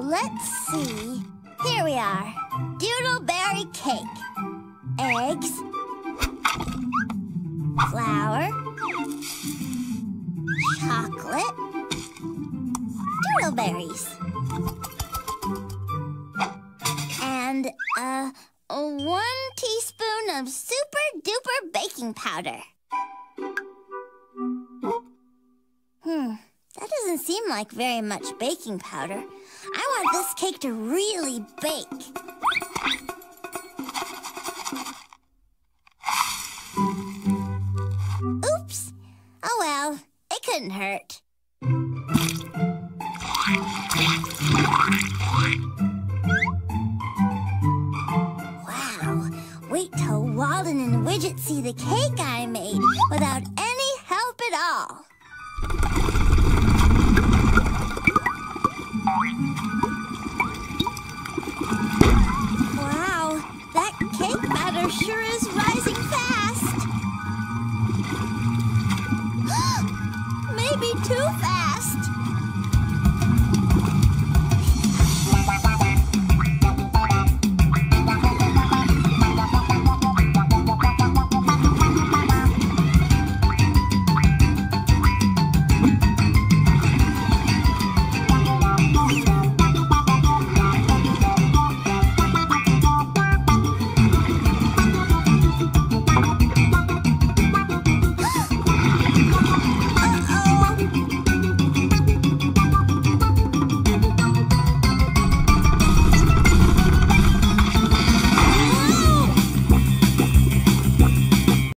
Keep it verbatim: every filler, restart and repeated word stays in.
let's see. Here we are. Doodleberry cake. Eggs. Flour. Chocolate. Doodleberries. And, uh, one teaspoon of super-duper baking powder. Hmm, that doesn't seem like very much baking powder. I want this cake to really bake. Oops. Oh well, it couldn't hurt. Wow, wait till Walden and Widget see the cake I made without any help at all. Wow, that cake batter sure is rising